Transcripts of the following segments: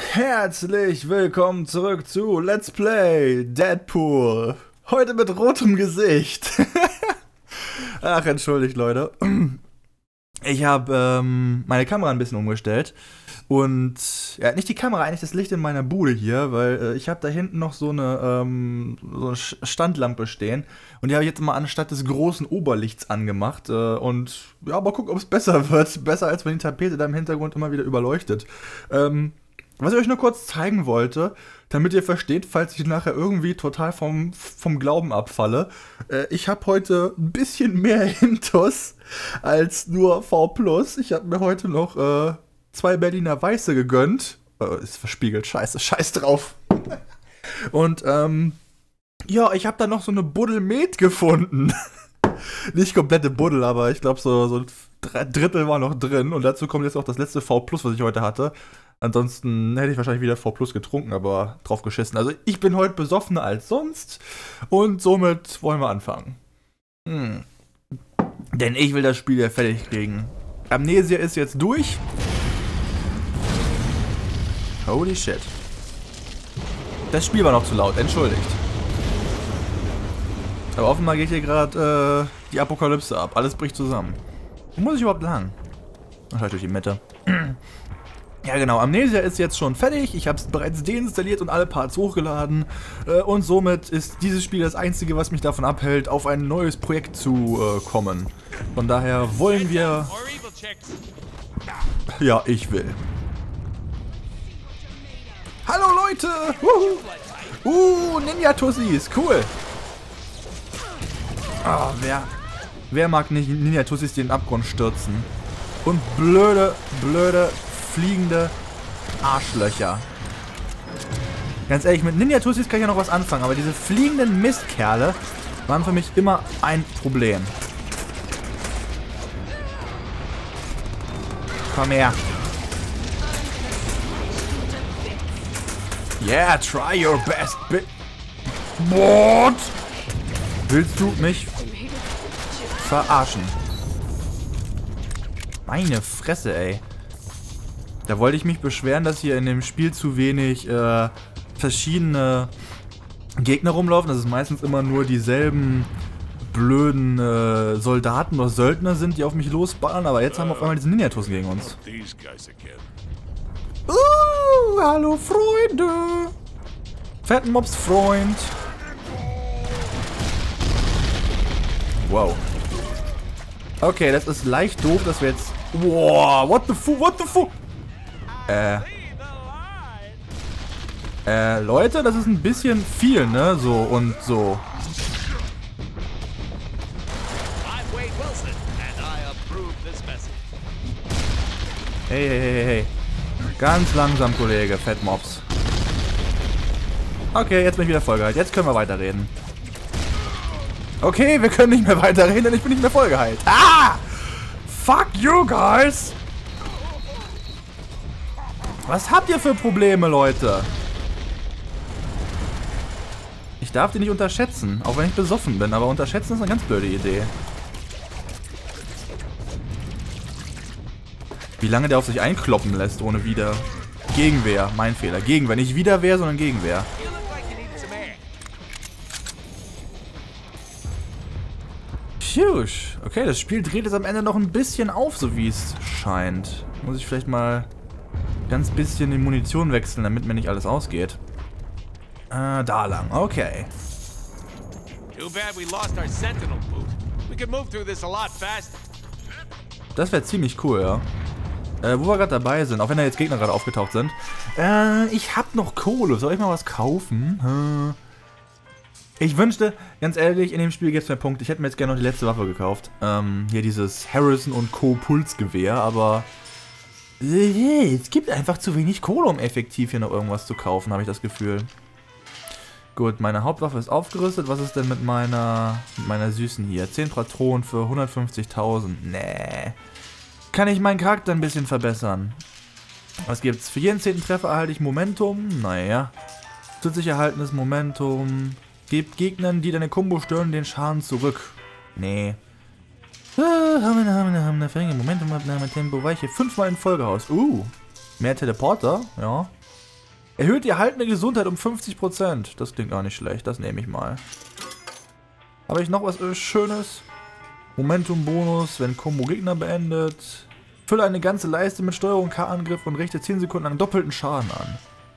Herzlich willkommen zurück zu Let's Play Deadpool. Heute mit rotem Gesicht. Ach, entschuldigt, Leute. Ich habe meine Kamera ein bisschen umgestellt. Und, ja, nicht die Kamera, eigentlich das Licht in meiner Bude hier, weil ich habe da hinten noch so eine Standlampe stehen. Und die habe ich jetzt mal anstatt des großen Oberlichts angemacht. Und, ja, mal gucken, ob es besser wird. Besser, als wenn die Tapete da im Hintergrund immer wieder überleuchtet. Was ich euch nur kurz zeigen wollte, damit ihr versteht, falls ich nachher irgendwie total vom Glauben abfalle. Ich habe heute ein bisschen mehr Intus als nur V+. Ich habe mir heute noch 2 Berliner Weiße gegönnt. Ist verspiegelt, scheiß drauf. Und ja, ich habe da noch so eine Buddel Met gefunden. Nicht komplette Buddel, aber ich glaube so ein Drittel war noch drin. Und dazu kommt jetzt auch das letzte V+, was ich heute hatte. Ansonsten hätte ich wahrscheinlich wieder V+ getrunken, aber drauf geschissen. Also ich bin heute besoffener als sonst und somit wollen wir anfangen. Denn ich will das Spiel ja fertig kriegen. Amnesia ist jetzt durch. Holy shit. Das Spiel war noch zu laut, entschuldigt. Aber offenbar geht hier gerade die Apokalypse ab. Alles bricht zusammen. Wo muss ich überhaupt lang? Wahrscheinlich durch die Mitte. Ja genau, Amnesia ist jetzt schon fertig, ich habe es bereits deinstalliert und alle Parts hochgeladen und somit ist dieses Spiel das einzige, was mich davon abhält, auf ein neues Projekt zu kommen. Von daher wollen wir... Ja, ich will. Hallo Leute! Ninja-Tussis, cool! Oh, wer mag nicht Ninja-Tussis den Abgrund stürzen? Und blöde fliegende Arschlöcher. Ganz ehrlich, mit Ninja-Tussis kann ich ja noch was anfangen, aber diese fliegenden Mistkerle waren für mich immer ein Problem. Komm her. Yeah, try your best, What? Willst du mich verarschen? Meine Fresse, ey. Da wollte ich mich beschweren, dass hier in dem Spiel zu wenig verschiedene Gegner rumlaufen. Das ist meistens immer nur dieselben blöden Soldaten oder Söldner sind, die auf mich losballern. Aber jetzt haben wir auf einmal diesen Ninja-Tussen gegen uns. Hallo Freunde! Fetten Mobs Freund! Wow. Okay, das ist leicht doof, dass wir jetzt... Wow, what the fuck? Leute, das ist ein bisschen viel, ne? So und so. Hey. Ganz langsam, Kollege, Fettmobs. Okay, jetzt bin ich wieder vollgeheilt. Jetzt können wir weiterreden. Okay, wir können nicht mehr weiterreden, denn ich bin nicht mehr vollgeheilt. Ah! Fuck you, guys! Was habt ihr für Probleme, Leute? Ich darf die nicht unterschätzen, auch wenn ich besoffen bin, aber unterschätzen ist eine ganz blöde Idee. Wie lange der auf sich einkloppen lässt, ohne wieder... Gegenwehr, mein Fehler. Gegenwehr, nicht Widerwehr, sondern Gegenwehr. Pschusch. Okay, das Spiel dreht es am Ende noch ein bisschen auf, so wie es scheint. Muss ich vielleicht mal ganz bisschen die Munition wechseln, damit mir nicht alles ausgeht. Da lang. Okay. Das wäre ziemlich cool, ja. Wo wir gerade dabei sind, auch wenn da jetzt Gegner gerade aufgetaucht sind. Ich hab noch Kohle. Soll ich mal was kaufen? Ich wünschte, ganz ehrlich, in dem Spiel gibt es mehr Punkte. Ich hätte mir jetzt gerne noch die letzte Waffe gekauft. Hier dieses Harrison und Co. Pulsgewehr, aber... es gibt einfach zu wenig Kohle, um effektiv hier noch irgendwas zu kaufen, habe ich das Gefühl. Gut, meine Hauptwaffe ist aufgerüstet. Was ist denn mit meiner Süßen hier? 10 Patronen für 150.000. Nee. Kann ich meinen Charakter ein bisschen verbessern? Was gibt's? Für jeden 10. Treffer erhalte ich Momentum. Naja. Zusätzlich erhaltenes Momentum. Gebt Gegnern, die deine Combo stören, den Schaden zurück. Nee. Momentumabnahme, Tempo, Weiche. 5-mal in Folge aus. Mehr Teleporter, ja. Erhöht die erhaltene Gesundheit um 50%. Das klingt auch nicht schlecht, das nehme ich mal. Habe ich noch was Schönes? Momentum-Bonus, wenn Combo Gegner beendet. Fülle eine ganze Leiste mit Steuerung K-Angriff und richte 10 Sekunden einen doppelten Schaden an.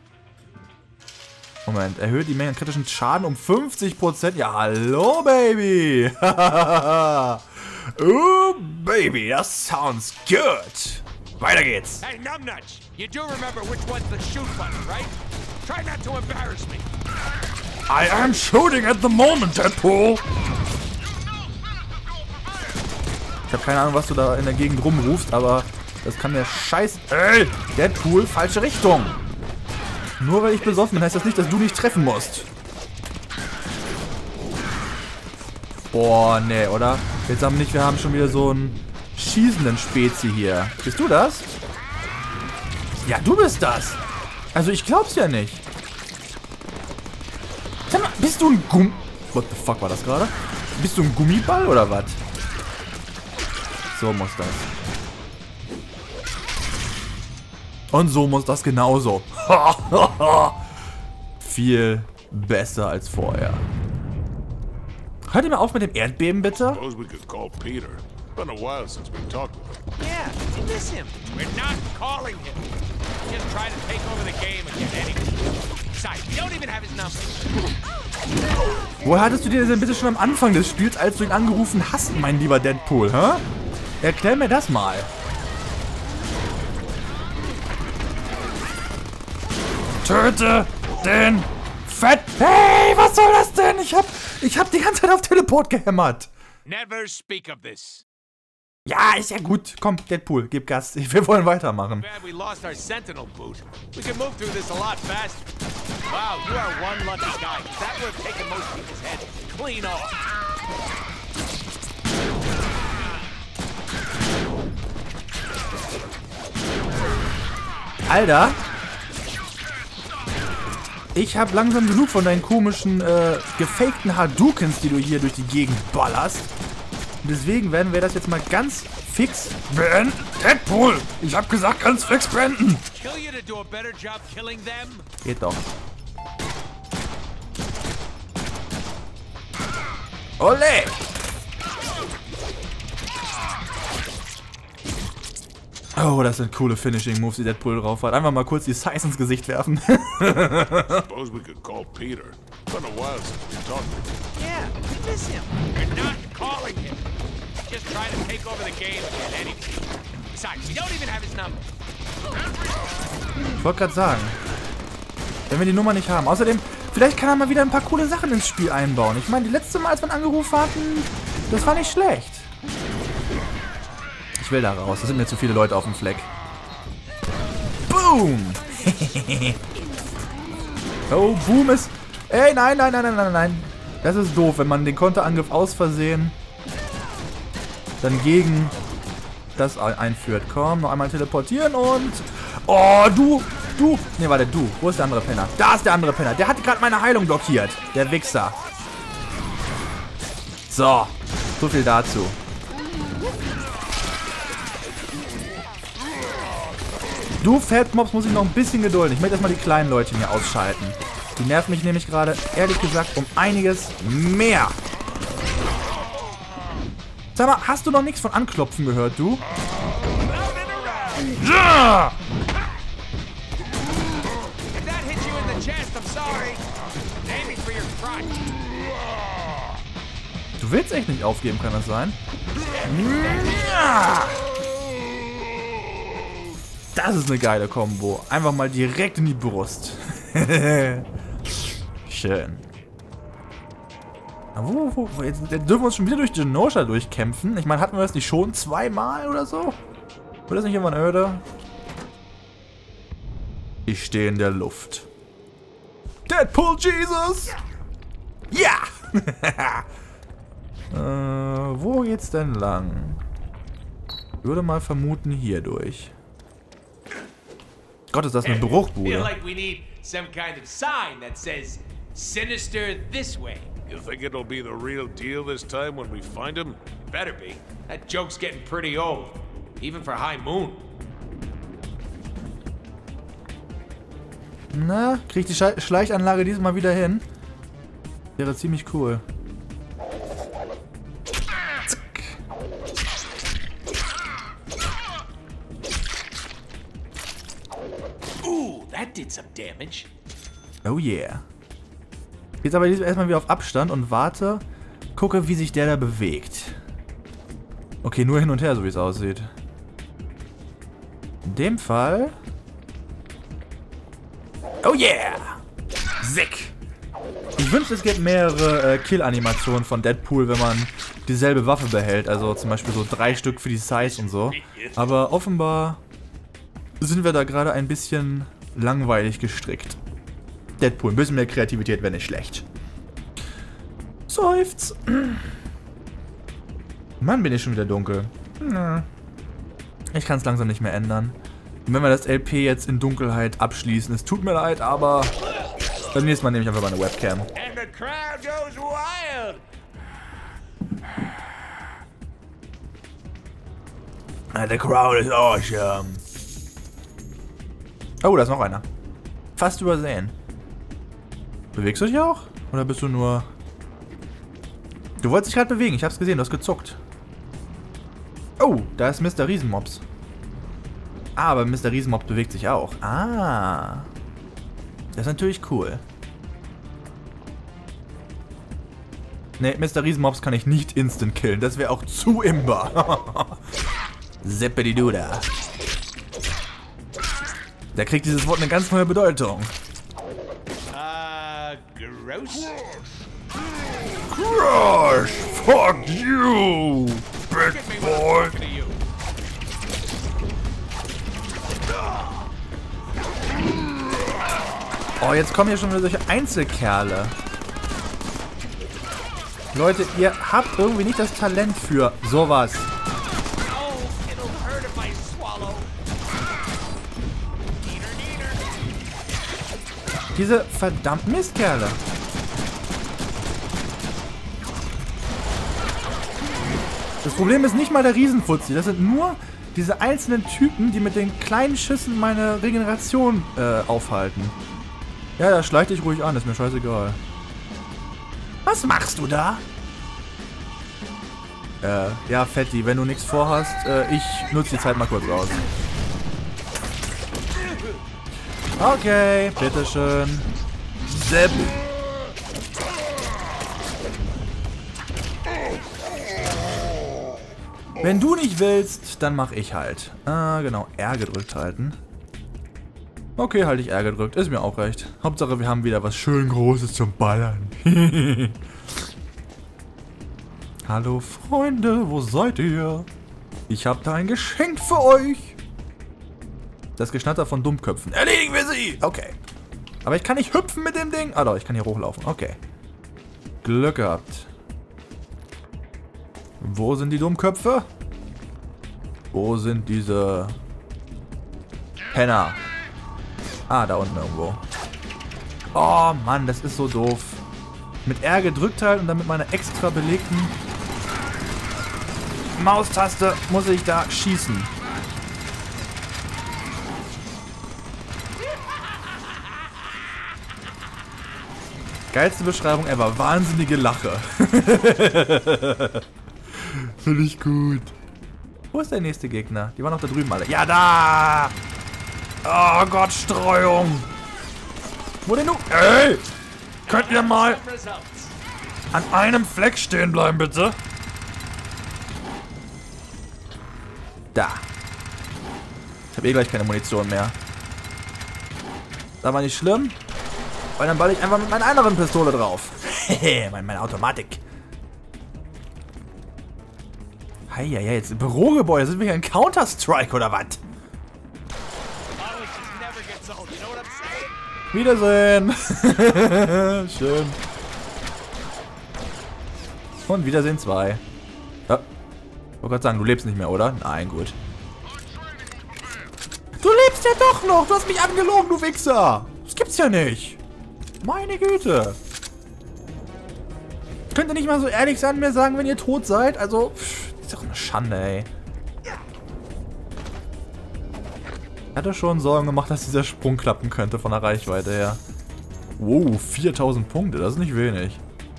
Moment, erhöht die Menge an kritischen Schaden um 50%. Ja, hallo, Baby. Oh, Baby, das sounds good. Weiter geht's. Hey, numbnuts! You do remember which one's the shoot button, right? Try not to embarrass me. I am shooting at the moment, Deadpool. Ich habe keine Ahnung, was du da in der Gegend rumrufst, aber das kann der Scheiß... Ey, Deadpool, falsche Richtung. Nur weil ich besoffen bin, heißt das nicht, dass du nicht treffen musst. Boah, nee, oder? Jetzt haben wir haben schon wieder so einen schießenden Spezi hier. Bist du das? Ja, du bist das. Also ich glaub's ja nicht. Sag mal, bist du ein What the fuck war das gerade? Bist du ein Gummiball oder was? So muss das. Und so muss das genauso. Viel besser als vorher. Hört ihr mal auf mit dem Erdbeben, bitte? Suppose we could call Peter. Been a while since we talked with him. Yeah, you miss him. We're not calling him. Just try to take over the game again anyway. Besides, we don't even have his number. Woher hattest du dir denn bitte schon am Anfang des Spiels, als du ihn angerufen hast, mein lieber Deadpool, hä? Erklär mir das mal. Töte den Fett... Hey, was soll das denn? Ich hab die ganze Zeit auf Teleport gehämmert. Never speak of this. Ja, ist ja gut. Komm, Deadpool, gib Gas. Wir wollen weitermachen. Bad we lost our sentinel boot. We can move through this a lot faster. Wow, you are one lucky guy. That would have taken most people's heads clean off. Alter. Ich hab langsam genug von deinen komischen, gefakten Hadoukens, die du hier durch die Gegend ballerst. Und deswegen werden wir das jetzt mal ganz fix beenden. Deadpool! Ich hab gesagt, ganz fix beenden. Kill you to do a better job killing them? Geht doch. Ole! Oh, das sind coole Finishing-Moves, die Deadpool drauf hat. Einfach mal kurz die Size ins Gesicht werfen. Suppose we could call Peter. Been a while since we talked with him. Yeah, we miss him. We're not calling him. Just try to take over the game again anyway. Besides, we don't even have his number. Ich wollte gerade sagen, wenn wir die Nummer nicht haben. Außerdem, vielleicht kann er mal wieder ein paar coole Sachen ins Spiel einbauen. Ich meine, die letzte Mal, als wir ihn angerufen hatten, das war nicht schlecht. Ich will da raus. Da sind mir zu viele Leute auf dem Fleck. Boom! Oh, Boom ist... Ey, nein, nein, nein, nein, nein, nein. Das ist doof, wenn man den Konterangriff aus Versehen dann gegen das einführt. Komm, noch einmal teleportieren und... Oh, du! Ne, warte, du. Wo ist der andere Penner? Da ist der andere Penner. Der hat gerade meine Heilung blockiert. Der Wichser. So. So viel dazu. Du Fettmops muss ich noch ein bisschen gedulden. Ich möchte erstmal die kleinen Leute hier ausschalten. Die nerven mich nämlich gerade, ehrlich gesagt, um einiges mehr. Sag mal, hast du noch nichts von Anklopfen gehört, du? Ja! Du willst echt nicht aufgeben, kann das sein? Ja! Das ist eine geile Kombo. Einfach mal direkt in die Brust. Schön. Wo? Jetzt dürfen wir uns schon wieder durch Genosha durchkämpfen. Ich meine, hatten wir das nicht schon zweimal oder so? Wird das nicht irgendwann öde? Ich stehe in der Luft. Deadpool Jesus! Ja! Wo geht's denn lang? Ich würde mal vermuten, hier durch. Gott, ist das eine Bruchbude. You think it'll be the real deal this time when we find him? Better be. That joke's getting pretty old, even for High Moon. Na, kriegt die Schleichanlage diesmal wieder hin? Wäre ziemlich cool. Zack. Ooh, that did some damage. Oh yeah. Jetzt aber erstmal wieder auf Abstand und warte. Gucke, wie sich der da bewegt. Okay, nur hin und her, so wie es aussieht. In dem Fall... Oh yeah! Sick! Ich wünschte, es gibt mehrere Kill-Animationen von Deadpool, wenn man dieselbe Waffe behält. Also zum Beispiel so 3 Stück für die Size und so. Aber offenbar sind wir da gerade ein bisschen langweilig gestrickt. Deadpool, ein bisschen mehr Kreativität wäre nicht schlecht. Seufz. Mann, bin ich schon wieder dunkel. Ich kann es langsam nicht mehr ändern. Und wenn wir das LP jetzt in Dunkelheit abschließen, es tut mir leid, aber beim nächsten Mal nehme ich einfach mal eine Webcam. And the crowd goes wild. The crowd is awesome. Oh, da ist noch einer. Fast übersehen. Bewegst du dich auch? Oder bist du nur... Du wolltest dich gerade bewegen, ich hab's gesehen, du hast gezuckt. Oh, da ist Mr. Riesenmops. Ah, aber Mr. Riesenmops bewegt sich auch. Ah. Das ist natürlich cool. Ne, Mr. Riesenmops kann ich nicht instant killen. Das wäre auch zu imbar. Zippidi-duda. Da kriegt dieses Wort eine ganz neue Bedeutung. Gross? Crush! Fuck you! Big boy! Oh, jetzt kommen hier schon wieder solche Einzelkerle. Leute, ihr habt irgendwie nicht das Talent für sowas. Diese verdammten Mistkerle. Das Problem ist nicht mal der Riesenfuzzi. Das sind nur diese einzelnen Typen, die mit den kleinen Schüssen meine Regeneration aufhalten. Ja, da schleich dich ruhig an. Ist mir scheißegal. Was machst du da? Ja, Fetti, wenn du nichts vorhast, ich nutze die Zeit mal kurz aus. Okay, bitteschön. Sepp. Wenn du nicht willst, dann mach ich halt. Ah, genau, R gedrückt halten. Okay, halte ich R gedrückt. Ist mir auch recht. Hauptsache, wir haben wieder was schön Großes zum Ballern. Hallo Freunde, wo seid ihr? Ich habe da ein Geschenk für euch. Das Geschnatter von Dummköpfen. Erledigen wir sie! Okay. Aber ich kann nicht hüpfen mit dem Ding. Ah doch, ich kann hier hochlaufen. Okay. Glück gehabt. Wo sind die Dummköpfe? Wo sind diese Penner? Ah, da unten irgendwo. Oh Mann, das ist so doof. Mit R gedrückt halt und dann mit meiner extra belegten Maustaste muss ich da schießen. Geilste Beschreibung ever. Wahnsinnige Lache. Finde ich gut. Wo ist der nächste Gegner? Die waren noch da drüben alle. Ja, da! Oh Gott, Streuung! Wo denn du? Ey! Könnt ihr mal an einem Fleck stehen bleiben, bitte? Da. Ich habe eh gleich keine Munition mehr. Das war nicht schlimm. Weil dann ball ich einfach mit meiner anderen Pistole drauf. Hehe, meine Automatik. Heieiei, jetzt im Bürogebäude. Sind wir hier in Counter-Strike oder was? Wiedersehen. Schön. Und Wiedersehen 2. Ja. Ich wollte gerade sagen, du lebst nicht mehr, oder? Nein, gut. Du lebst ja doch noch. Du hast mich angelogen, du Wichser. Das gibt's ja nicht. Meine Güte. Könnt ihr nicht mal so ehrlich sein, mir sagen, wenn ihr tot seid? Also, ist doch eine Schande, ey. Ich hatte schon Sorgen gemacht, dass dieser Sprung klappen könnte von der Reichweite her. Wow, 4000 Punkte, das ist nicht wenig.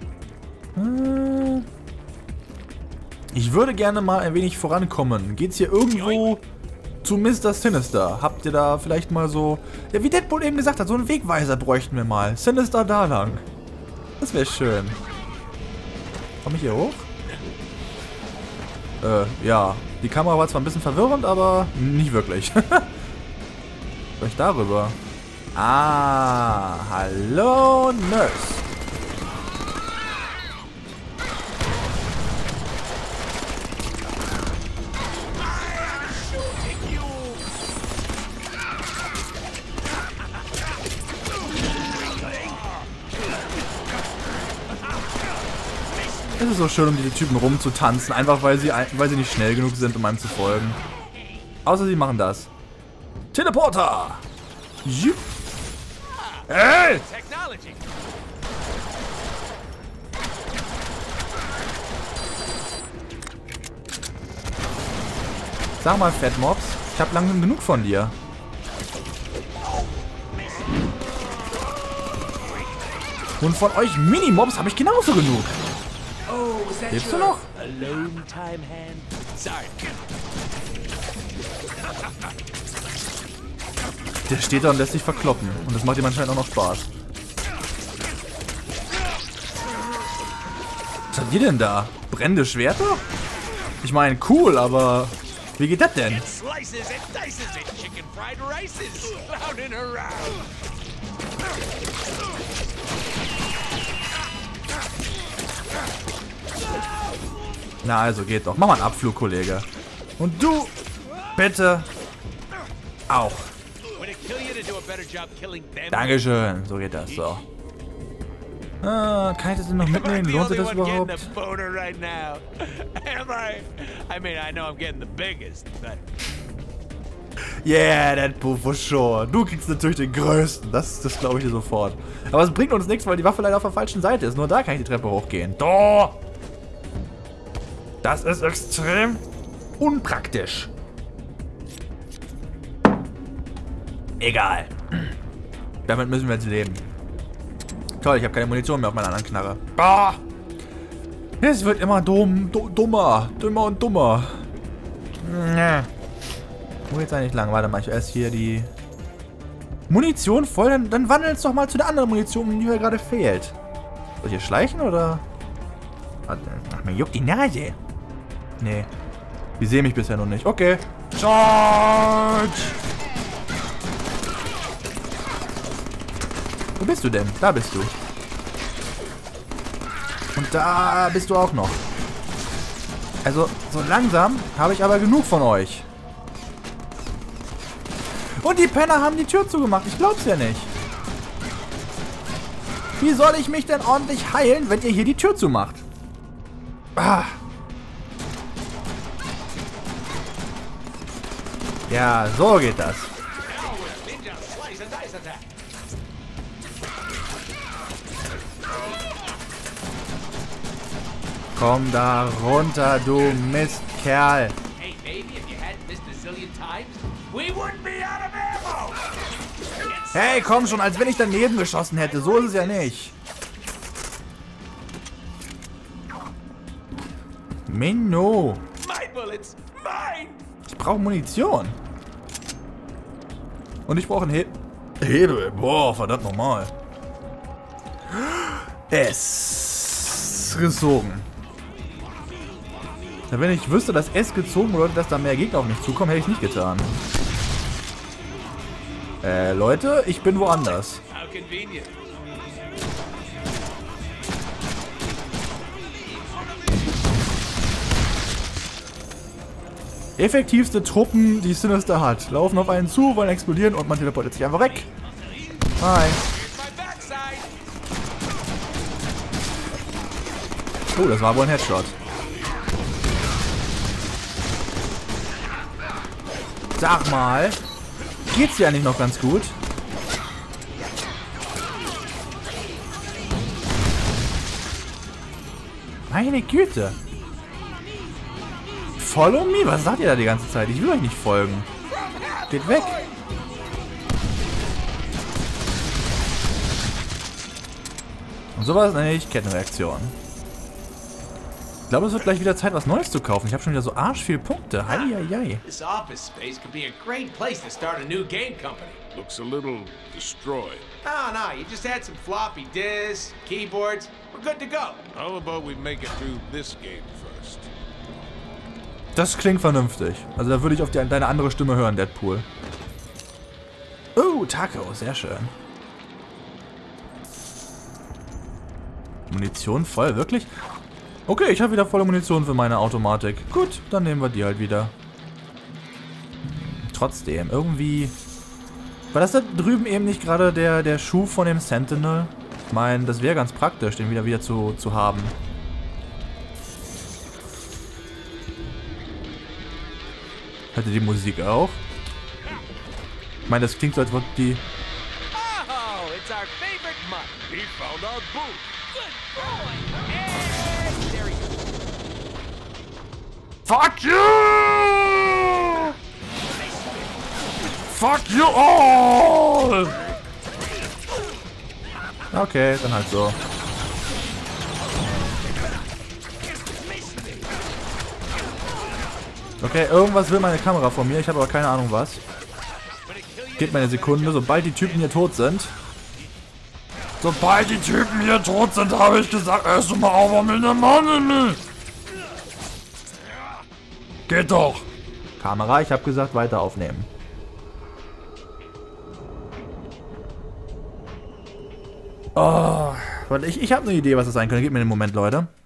Ich würde gerne mal ein wenig vorankommen. Geht's hier irgendwo zu Mr. Sinister? Habt ihr da vielleicht mal so... Ja, wie Deadpool eben gesagt hat, so einen Wegweiser bräuchten wir mal. Sinister da lang. Das wäre schön. Komme ich hier hoch? Ja. Die Kamera war zwar ein bisschen verwirrend, aber nicht wirklich. Soll ich darüber? Ah, hallo Nurse. Es ist so schön, um diese Typen rumzutanzen, einfach weil sie nicht schnell genug sind, um einem zu folgen. Außer sie machen das. Teleporter! Jupp. Hey! Sag mal, Fettmobs, ich hab langsam genug von dir. Und von euch Minimobs habe ich genauso genug. Lebst du noch? Der steht da und lässt sich verkloppen. Und das macht ihm anscheinend auch noch Spaß. Was habt ihr denn da? Brennende Schwerter? Ich meine, cool, aber wie geht das denn? Na also, geht doch. Mach mal einen Abflug, Kollege. Und du, bitte, auch. Dankeschön. So geht das, so. Kann ich das denn noch mitnehmen? Lohnt sich das überhaupt? Yeah, Deadpool, for sure. Du kriegst natürlich den größten. Das glaube ich dir sofort. Aber es bringt uns nichts, weil die Waffe leider auf der falschen Seite ist. Nur da kann ich die Treppe hochgehen. Da! Das ist extrem unpraktisch. Egal. Damit müssen wir jetzt leben. Toll, ich habe keine Munition mehr auf meiner anderen Knarre. Bah! Es wird immer dummer und dummer. Wo geht's eigentlich lang? Warte mal, ich erst hier die Munition voll. Dann wandelt es doch mal zu der anderen Munition, die mir gerade fehlt. Soll ich hier schleichen oder? Ach, mir juckt die Nase. Nee. Die sehen mich bisher noch nicht. Okay. Charge! Wo bist du denn? Da bist du. Und da bist du auch noch. Also, so langsam habe ich aber genug von euch. Und die Penner haben die Tür zugemacht. Ich glaub's ja nicht. Wie soll ich mich denn ordentlich heilen, wenn ihr hier die Tür zumacht? Ah. Ja, so geht das. Komm da runter, du Mistkerl. Hey, komm schon, als wenn ich daneben geschossen hätte. So ist es ja nicht. Menno. Ich brauche Munition. Und ich brauche einen Hebel. Boah, verdammt normal. Es gezogen. Ja, wenn ich wüsste, dass S gezogen bedeutet, dass da mehr Gegner auf mich zukommen, hätte ich nicht getan. Leute, ich bin woanders. Effektivste Truppen, die Sinister hat. Laufen auf einen zu, wollen explodieren und man teleportiert sich einfach weg. Hi. Oh, das war wohl ein Headshot. Sag mal, geht's dir eigentlich noch ganz gut? Meine Güte. Follow me? Was sagt ihr da die ganze Zeit? Ich will euch nicht folgen. Geht weg. Sowas nenne ich Kettenreaktion. Ich glaube, es wird gleich wieder Zeit, was Neues zu kaufen. Ich habe schon wieder so arsch viele Punkte. Heieiei. This office space could be a great place to start a new game company. Looks a little destroyed. No, you just add some floppy disks, keyboards. We're good to go. How about we make it through this game first? Das klingt vernünftig. Also da würde ich auf deine andere Stimme hören, Deadpool. Oh, Taco, sehr schön. Munition voll, wirklich? Okay, ich habe wieder volle Munition für meine Automatik. Gut, dann nehmen wir die halt wieder. Trotzdem, irgendwie... War das da drüben eben nicht gerade der Schuh von dem Sentinel? Ich meine, das wäre ganz praktisch, den wieder zu haben. Hört ihr die Musik auch? Ich meine, das klingt so, als würde die... Oh, it's our favorite mutt. He found our booth. Good boy. And there he goes. Fuck you! Fuck you all! Okay, dann halt so. Okay, irgendwas will meine Kamera von mir. Ich habe aber keine Ahnung was. Gebt mir eine Sekunde, sobald die Typen hier tot sind. Sobald die Typen hier tot sind, habe ich gesagt, erst mal auf mit der Mann. Geht doch. Kamera, ich habe gesagt, weiter aufnehmen. Oh, warte, ich habe eine Idee, was das sein könnte. Gebt mir einen Moment, Leute.